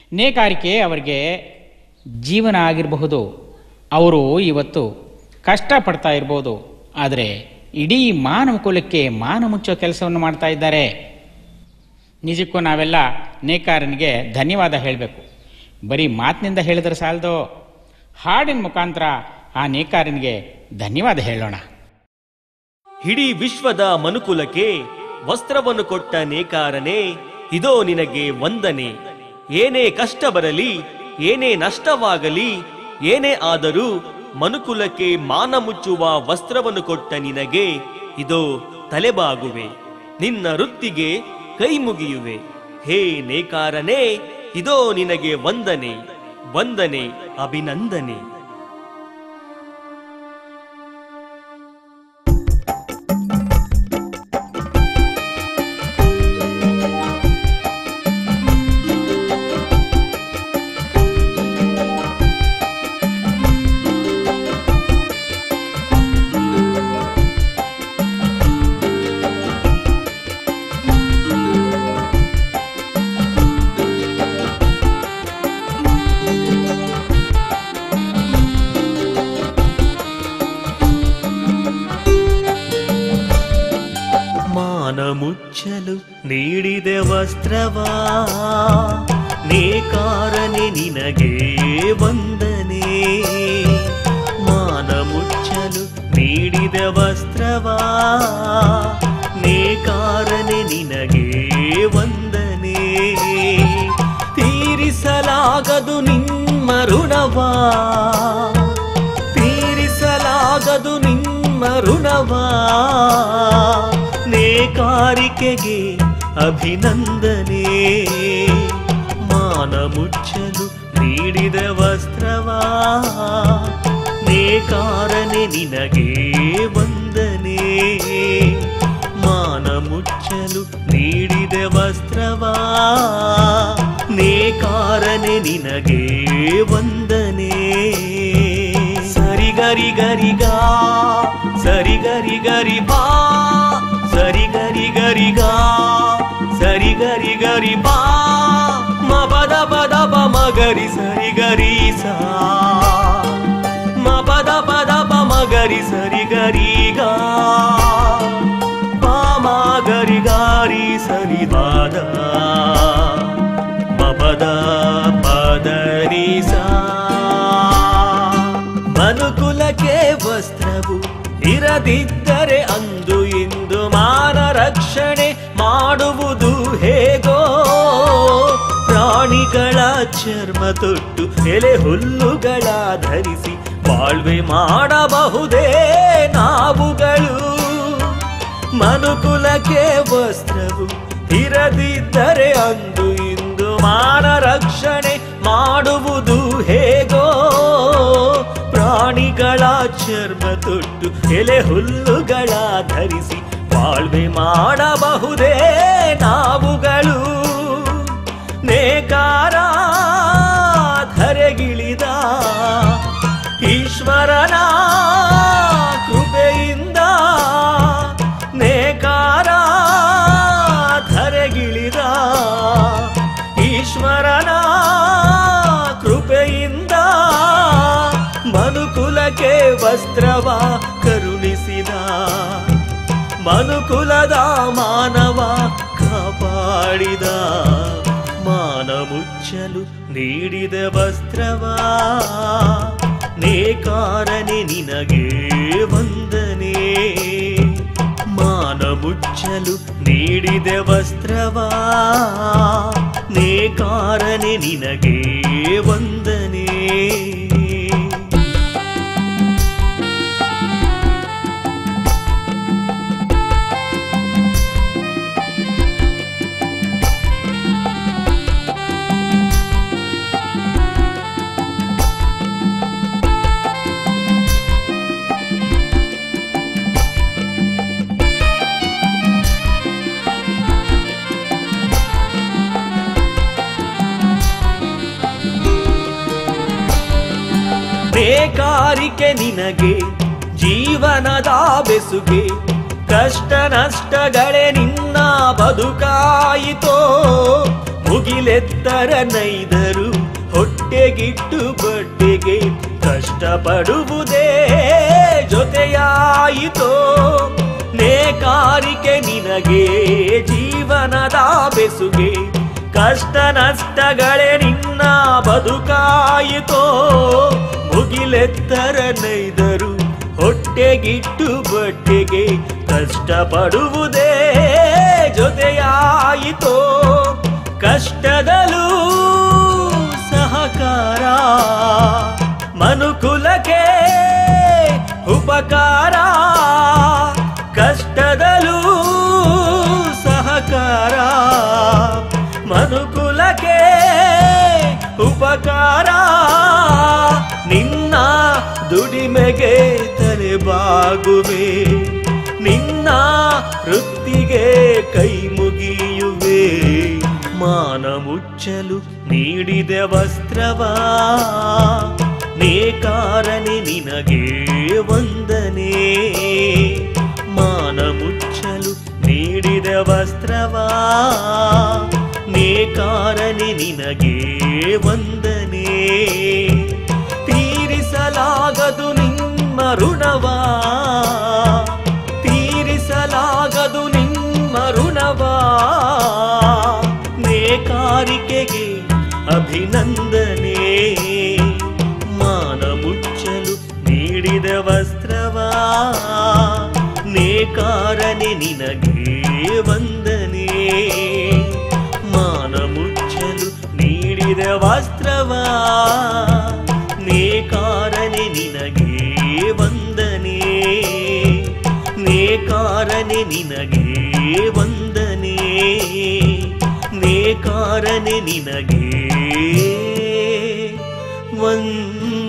ನೇಕಾರಿಕೆ ಅವರಿಗೆ ಜೀವನ ಆಗಿರಬಹುದು. ಅವರು ಇವತ್ತು ಕಷ್ಟಪಡ್ತಾ ಇರ್ಬೋದು, ಆದರೆ ಇಡೀ ಮಾನವ ಕುಲಕ್ಕೆ ಮಾನ ಮುಚ್ಚೋ ಕೆಲಸವನ್ನು ಮಾಡ್ತಾ ಇದ್ದಾರೆ. ನಿಜಕ್ಕೂ ನಾವೆಲ್ಲ ನೇಕಾರನಿಗೆ ಧನ್ಯವಾದ ಹೇಳಬೇಕು. ಬರೀ ಮಾತಿನಿಂದ ಹೇಳಿದ್ರೆ ಸಾಲದು, ಹಾಡಿನ ಮುಖಾಂತರ ಆ ನೇಕಾರನಿಗೆ ಧನ್ಯವಾದ ಹೇಳೋಣ. ಇಡೀ ವಿಶ್ವದ ಮನುಕುಲಕ್ಕೆ ವಸ್ತ್ರವನ್ನು ಕೊಟ್ಟ ನೇಕಾರನೇ, ಇದೋ ನಿನಗೆ ವಂದನೆ. ಏನೇ ಕಷ್ಟ ಬರಲಿ, ಏನೇ ನಷ್ಟವಾಗಲಿ, ಏನೇ ಆದರೂ ಮನುಕುಲಕ್ಕೆ ಮಾನ ಮುಚ್ಚುವ ವಸ್ತ್ರವನ್ನು ಕೊಟ್ಟ ನಿನಗೆ ಇದೋ ತಲೆಬಾಗುವೆ, ನಿನ್ನ ವೃತ್ತಿಗೆ ಕೈ ಮುಗಿಯುವೆ. ಹೇ ನೇಕಾರನೇ, ಇದೋ ನಿನಗೆ ವಂದನೆ, ವಂದನೆ, ಅಭಿನಂದನೆ. ಮುಚ್ಚಲು ನೀಡಿದೆ ವಸ್ತ್ರವಾ, ನೇಕಾರನೆ ನಿನಗೆ ವಂದನೆ. ಮಾನ ಮುಚ್ಚಲು ನೀಡಿದೆ ವಸ್ತ್ರವಾ, ನೇಕಾರನೆ ನಿನಗೆ ವಂದನೆ. ತೀರಿಸಲಾಗದು ನಿಮ್ಮ ಋಣವಾ, ತೀರಿಸಲಾಗದು ನಿಮ್ಮ ಋಣವಾ. ನೇಕಾರಿಕೆಗೆ ಅಭಿನಂದನೆ. ಮಾನ ಮುಚ್ಚಲು ನೀಡಿದ ವಸ್ತ್ರವಾ, ನೇಕಾರನೆ ನಿನಗೆ ವಂದನೆ. ಮಾನ ಮುಚ್ಚಲು ನೀಡಿದ ವಸ್ತ್ರವಾ, ನೇಕಾರನೆ ನಿನಗೆ ವಂದನೆ. ಸರಿಗರಿ ಗರಿಗಾ, ಸರಿಗರಿ ಗರಿ ಬಾ, ಸರಿ ಗರಿ ಗರಿಗಾ, ಸರಿ ಗರಿ ಗರಿ ಬಾ. ಮ ಪದ ಪದ ಪ ಮಗರಿ ಸರಿ ಗರಿ ಸಾ, ಮ ಪದ ಪದ ಪ ಮಗರಿ ಸರಿ ಗರಿಗಾ. ಪ ಮ ಗರಿ ಗಾರಿ ಸರಿ ಬಾದ, ಮ ಪದ ಪದರಿ ಸಾ. ಮನುಕುಲಕ್ಕೆ ವಸ್ತ್ರವು ಇರದಿದ್ದರೆ ಅಂದು ಇಂದು ಮಾನ ರಕ್ಷಣೆ ಮಾಡುವುದು ಹೇಗೋ. ಪ್ರಾಣಿಗಳ ಚರ್ಮ ತೊಟ್ಟು ಎಲೆ ಹುಲ್ಲುಗಳ ಧರಿಸಿ ಬಾಳ್ವೆ ಮಾಡಬಹುದೇ ನಾವುಗಳು. ಮನುಕುಲಕ್ಕೆ ವಸ್ತ್ರವು ಇರದಿದ್ದರೆ ಅಂದು ಇಂದು ಮಾನ ರಕ್ಷಣೆ ಮಾಡುವುದು ಹೇಗೋ. ಪ್ರಾಣಿಗಳ ಚರ್ಮ ತೊಟ್ಟು ಎಲೆ ಹುಲ್ಲುಗಳ ಧರಿಸಿ ಬಾಳ್ವೆ ಮಾಡಬಹುದೇ ನಾವುಗಳು. ನೇಕಾರ ಧರೆಗಿಳಿದ ಈಶ್ವರನ ಕೃಪೆಯಿಂದ, ನೇಕಾರ ಧರೆಗಿಳಿದ ಈಶ್ವರನ ಕೃಪೆಯಿಂದ ಮನುಕುಲಕ್ಕೆ ವಸ್ತ್ರವ ಕರುಣಿಸಿದ. ಮನುಕುಲದ ಮಾನವ ಕಾಪಾಡಿದ. ಮಾನ ಮುಚ್ಚಲು ನೀಡಿದ ವಸ್ತ್ರವಾ, ನೇಕಾರನೆ ನಿನಗೆ ವಂದನೆ. ಮಾನ ಮುಚ್ಚಲು ನೀಡಿದ ವಸ್ತ್ರವಾ, ನೇಕಾರನೆ ನಿನಗೆ ವಂದನೆ. ನೇಕಾರಿಕೆ ನಿನಗೆ ಜೀವನದ ಬೆಸುಗೆ, ಕಷ್ಟ ನಷ್ಟಗಳೇ ನಿನ್ನ ಬದುಕಾಯಿತೋ. ಮುಗಿಲೆತ್ತರ ನೈದರು ಹೊಟ್ಟೆಗಿಟ್ಟು ಬಟ್ಟೆಗೆ ಕಷ್ಟಪಡುವುದೇ ಜೊತೆಯಾಯಿತೋ. ನೇಕಾರಿಕೆ ನಿನಗೆ ಜೀವನದ ಬೆಸುಗೆ, ಕಷ್ಟ ನಷ್ಟಗಳೇ ನಿನ್ನ ಬದುಕಾಯಿತೋ. ಮುಗಿಲೆತ್ತರ ನೈದರು ಹೊಟ್ಟೆಗಿಟ್ಟು ಬಟ್ಟೆಗೆ ಕಷ್ಟಪಡುವುದೇ ಜೊತೆಯಾಯಿತೋ. ಕಷ್ಟದಲ್ಲೂ ಸಹಕಾರ, ಮನುಕುಲಕ್ಕೆ ಉಪಕಾರ. ಕಷ್ಟದಲ್ಲೂ ಸಹಕಾರ, ಮನುಕುಲಕ್ಕೆ ಉಪಕಾರ. ನಿನ್ನ ದುಡಿಮೆಗೆ ತಲೆಬಾಗುವೆ, ನಿನ್ನ ವೃತ್ತಿಗೆ ಕೈ ಮುಗಿಯುವೆ. ಮಾನ ಮುಚ್ಚಲು ನೀಡಿದೆ ವಸ್ತ್ರವಾ, ನೇಕಾರನೆ ನಿನಗೆ ವಂದನೆ. ಮಾನ ಮುಚ್ಚಲು ನೀಡಿದ ವಸ್ತ್ರವಾ, ನೇಕಾರನೆ ನಿನಗೆ ವಂದನೆ. ತೀರಿಸಲಾಗದು ನಿಮ್ಮ ಋಣವಾ, ತೀರಿಸಲಾಗದು ನಿಮ್ಮ ಋಣವಾ. ನೇಕಾರಿಕೆಗೆ ಅಭಿನಂದನೆ. ಮಾನ ಮುಚ್ಚಲು ನೀಡಿದ ವಸ್ತ್ರವಾ, ನೇಕಾರನೆ ನಿನಗೆ ವಂದನೆ. ಮಾನ ಮುಚ್ಚಲು ನೀಡಿದ ವಸ್ತ್ರವಾ, ನೇಕಾರನೆ ನಿನಗೆ ವಂದನೆ. ನೇಕಾರನೆ ನಿನಗೆ ವಂದನೆ. ನೇಕಾರನೆ ನಿನಗೆ ವಂದನೆ.